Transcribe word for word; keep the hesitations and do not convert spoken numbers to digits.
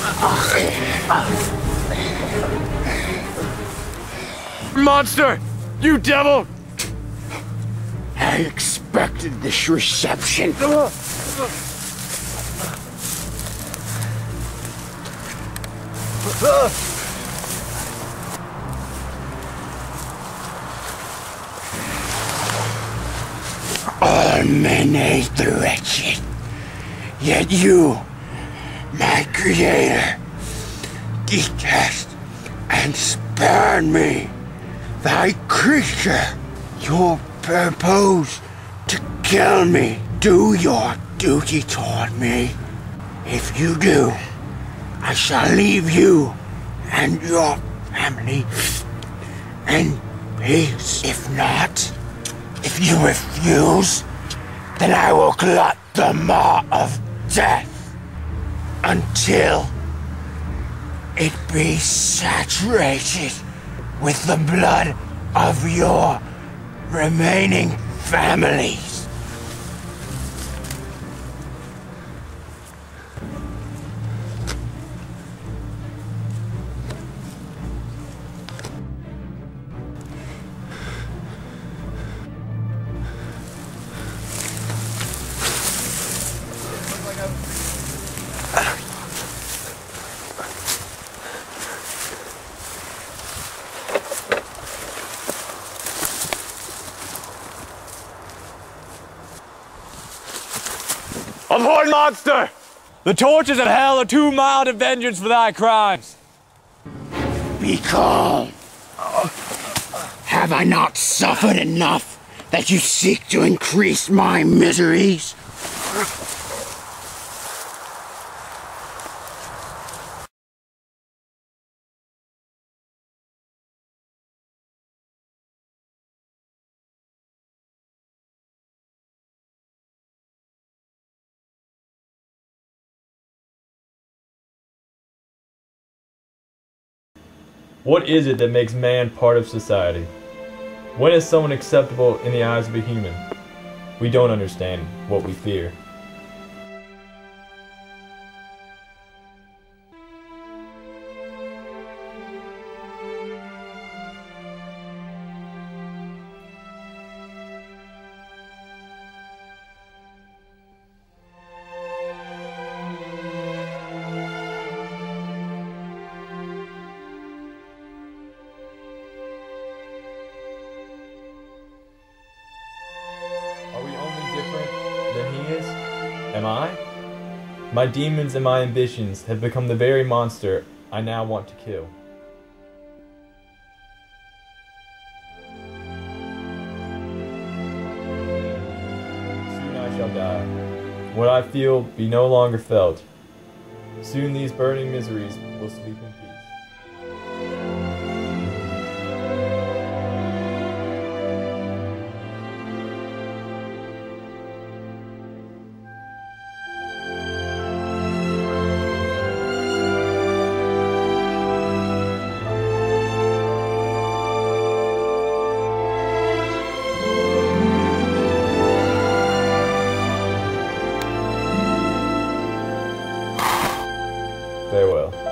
Monster! You devil! I expected this reception. All men hate the wretched, yet you, my creator, detest and spurn me. Thy creature, your purpose to kill me. Do your duty toward me. If you do, I shall leave you and your family in peace. If not, if you refuse, then I will glut the maw of death until it be saturated with the blood of your remaining families. Abhorred monster! The torches of hell are too mild a vengeance for thy crimes. Be calm. Have I not suffered enough that you seek to increase my miseries? What is it that makes man part of society? When is someone acceptable in the eyes of a human? We don't understand what we fear. Are we only different than he is? Am I? My demons and my ambitions have become the very monster I now want to kill. Soon I shall die. What I feel be no longer felt. Soon these burning miseries will sleep in peace. Farewell.